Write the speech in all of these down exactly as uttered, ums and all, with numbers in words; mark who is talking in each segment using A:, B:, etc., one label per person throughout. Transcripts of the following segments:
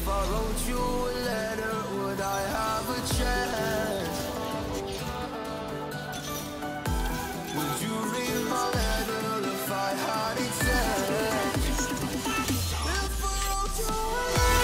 A: If I wrote you a letter, would I have a chance? Would you read my letter if I had it sent? If I wrote you a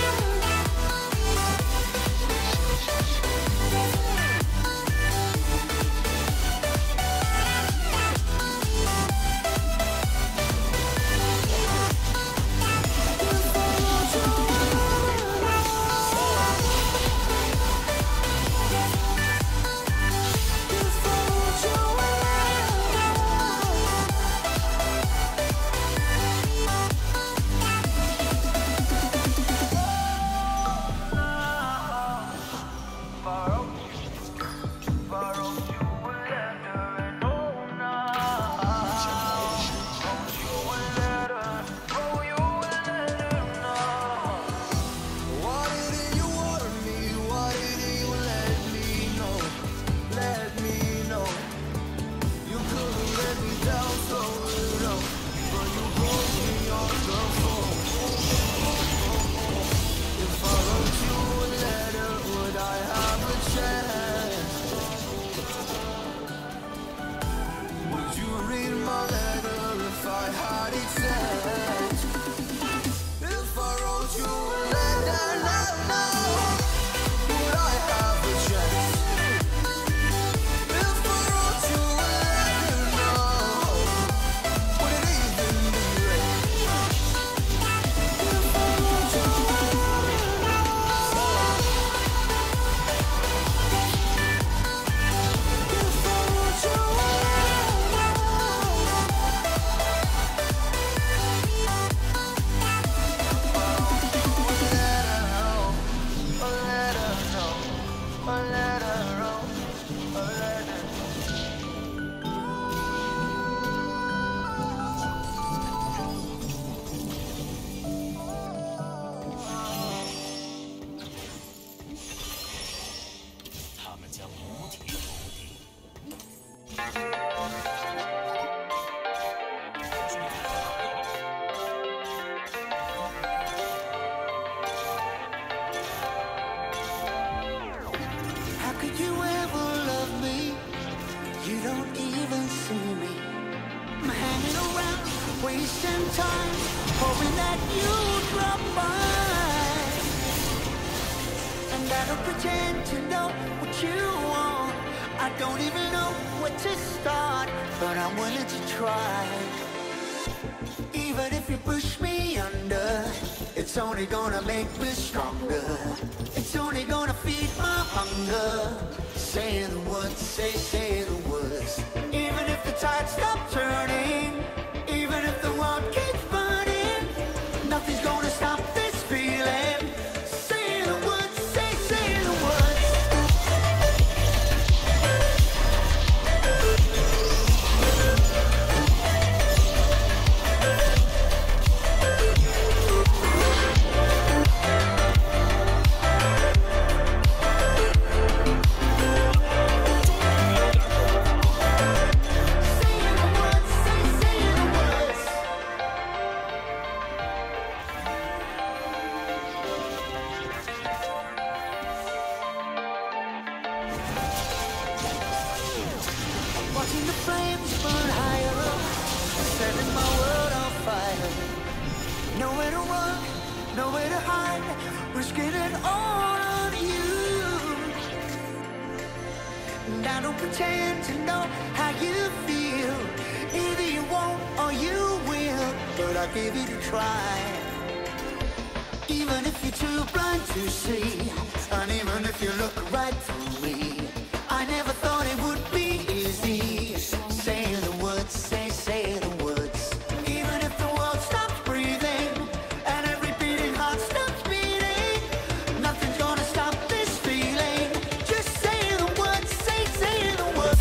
B: wasting time, hoping that you drop by. And I don't pretend to know what you want. I don't even know where to start, but I'm willing to try. Even if you push me under, it's only gonna make me stronger. It's only gonna feed my hunger. Say the words, say, say the words. Even if the tide stops turning, even if the world keeps burning, nothing's gonna stop this feeling. Say the words, say, say the words. Watching the flames burn higher, setting my world on fire. Nowhere to run, nowhere to hide, risking it all on you. And I don't pretend to know how you feel. Either you won't or you will, but I'll give it a try. Even if you're too blind to see, and even if you look right through me, I never thought it would be easy. Say the words, say, say the words. Even if the world stops breathing and every beating heart stops beating, nothing's gonna stop this feeling. Just say the words, say, say the words.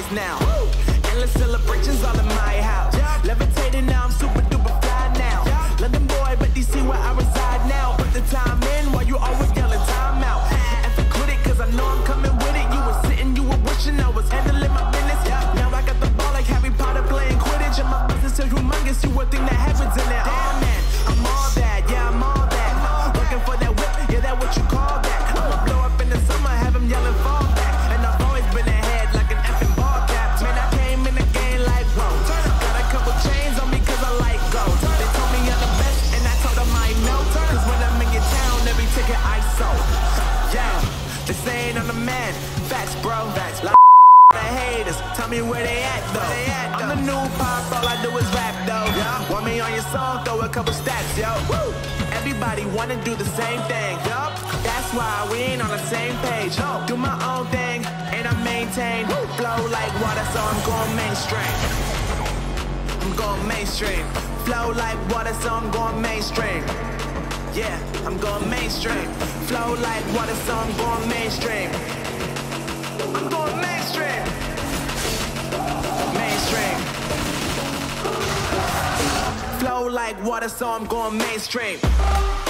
C: house now. Endless celebrations all in my house. Levitating now, I'm super duper fly now. London boy, but D C where I reside now. Put the time in while you always yelling time out. And for quit it, cause I know I'm coming with it. You were sitting, you were wishing I was handling my business. Now I got the ball like Harry Potter playing Quidditch. And my business is humongous, you would think that happens in there. Oh man, I'm all that, yeah, I'm all that. Looking for that whip, yeah, that what you call that. I'ma blow up in the summer, have him yelling fall back. And I've always been ahead like an effing ball cap. Man, I came in the game like, whoa. Got a couple chains on me cause I like gold. They told me I'm the best and I told them I know. Cause when I'm in your town, every ticket I sold. Yeah, they saying I'm the man. Facts, bro. Facts. Like the haters, tell me where they at though. They at, though. I'm the new pop, all I do is rap though. Yeah. Want me on your song, throw a couple stacks, yo. Woo. Everybody wanna do the same thing, yup. That's why we ain't on the same page. No. Do my own thing, and I maintain. Woo. Flow like water, so I'm going mainstream. I'm going mainstream. Flow like water, so I'm going mainstream. Yeah, I'm going mainstream. Flow like water, so I'm going mainstream. I'm going mainstream. Mainstream. Flow like water, so I'm going mainstream.